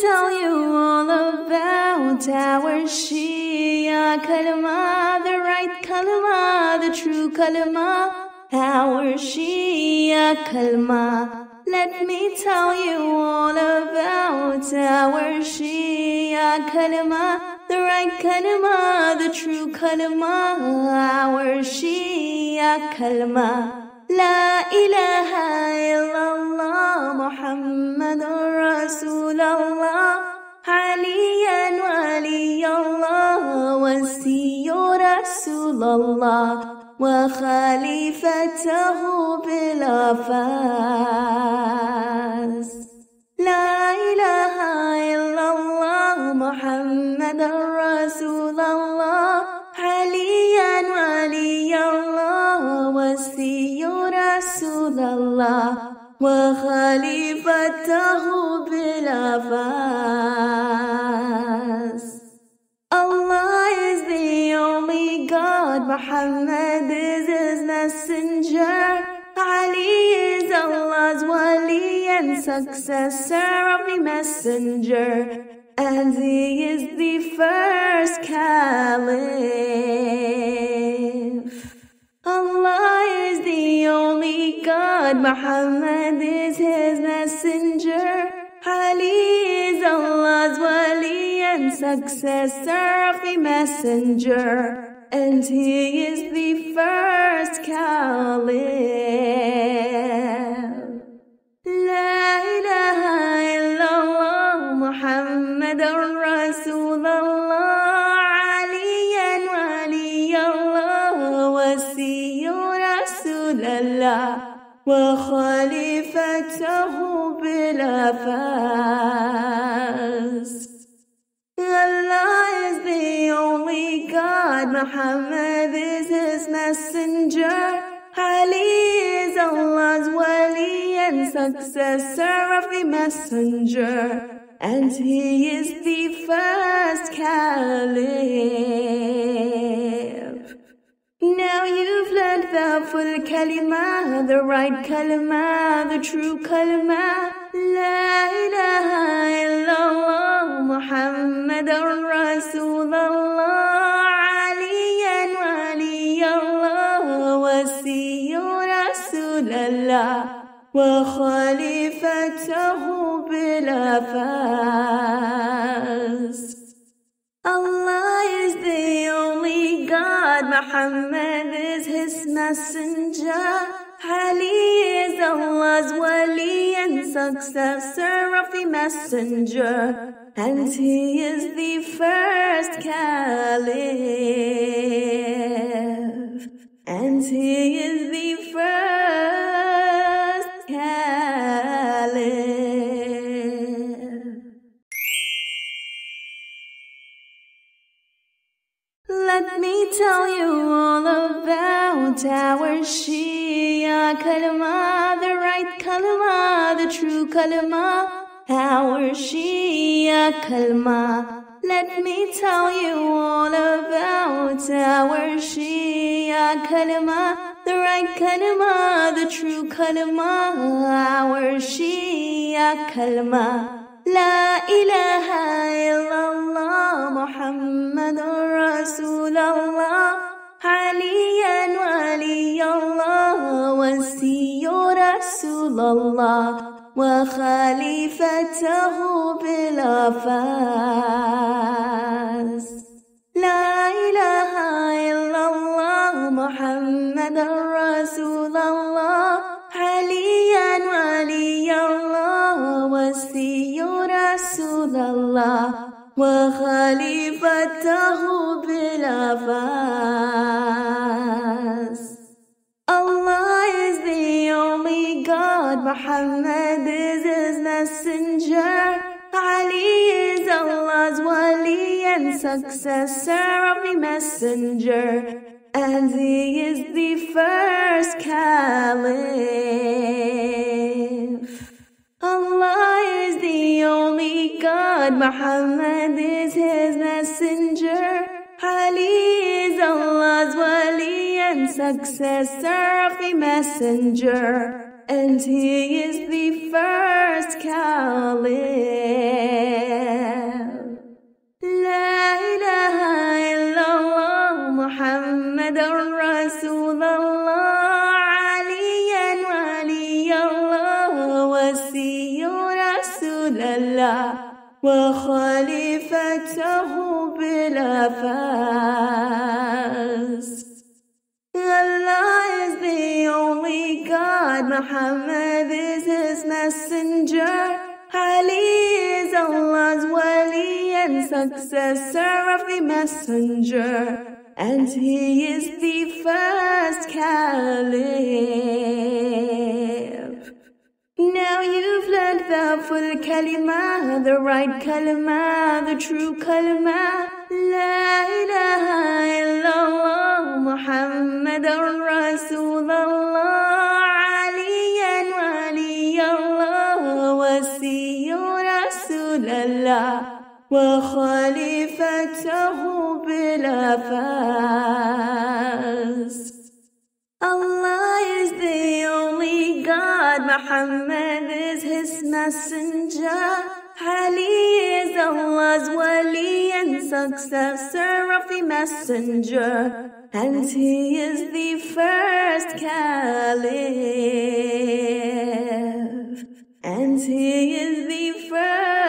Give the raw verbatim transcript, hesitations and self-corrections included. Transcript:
tell you all about our Shia kalima, the right kalima, the true kalima, our Shia kalima. Let me tell you all about our Shia kalima, the right kalima, the true kalima, our Shia kalima. La ilaha illallah Muhammadur Rasulullah Aliyan waliyallah wasiyu Rasulullah wa khalifatahu bil afas. La ilaha illallah Muhammadur Rasulullah Aliyan waliyallah wasiyu Rasulullah wa khalifatahu bil afas. Allah is the only God, Muhammad is his messenger, Ali is Allah's wali and successor of the messenger, and he is the first caliph. Allah is the only God, Muhammad is his messenger, Ali is Allah's wali and successor of the messenger, and he is the first caliph. La ilaha illallah Muhammadur Rasulullah Aliyan waliyallah wasiyu Rasulullah wa khalifatahu bil afas. Allah is the only God, Muhammad is his messenger, Ali is Allah's wali and successor of the messenger, and he is the first caliph. Now you've learned the full kalima, the right kalima, the true kalima. La ilaha illallah Muhammadur Rasulullah Aliyan waliyallah wasiyu Rasulullah wa khalifatahu bil afas. Allah is the only God, Muhammad is his messenger, Ali is Allah's wali and successor of the messenger, and he is the first caliph, and he is the first caliph. Let me tell you all about our Shia kalima, the right kalima, the true kalima, our Shia kalima. Let me tell you all about our Shia kalima, the right kalima, the true kalima, our Shia kalima. La ilaha illallah Muhammadur Rasulullah Aliyan waliyallah wasiyu Rasulullah wa khalifatahu bil afas. La ilaha illallah Muhammadur Rasulullah Aliyan waliyallah wasiyu Rasulullah wa khalifatahu bil afas. Allah is the only God, Muhammad is his messenger, Ali is Allah's wali and successor of the messenger, and he is the first caliph. Allah is the only God, Muhammad is his messenger, Ali is Allah's wali and successor of the messenger, and he is the first caliph. La ilaha illallah Muhammadur Rasulullah, Aliyan waliyallah, wasiyyu Rasulallah, wa khalifatahu bila fas. Allah is the only God, Muhammad is his messenger, Ali is Allah's wali and successor of the messenger, and he is the first caliph. Now you've learned the full kalima, the right kalima, the true kalima. La ilaha illallah Muhammadur Rasulullah, Aliyan waliyallah, wasiyyu Rasulallah, wa khalifatahu bila fas. Allah is the only God, Muhammad is his messenger, Ali is Allah's wali and successor of the messenger, and he is the first caliph, and he is the first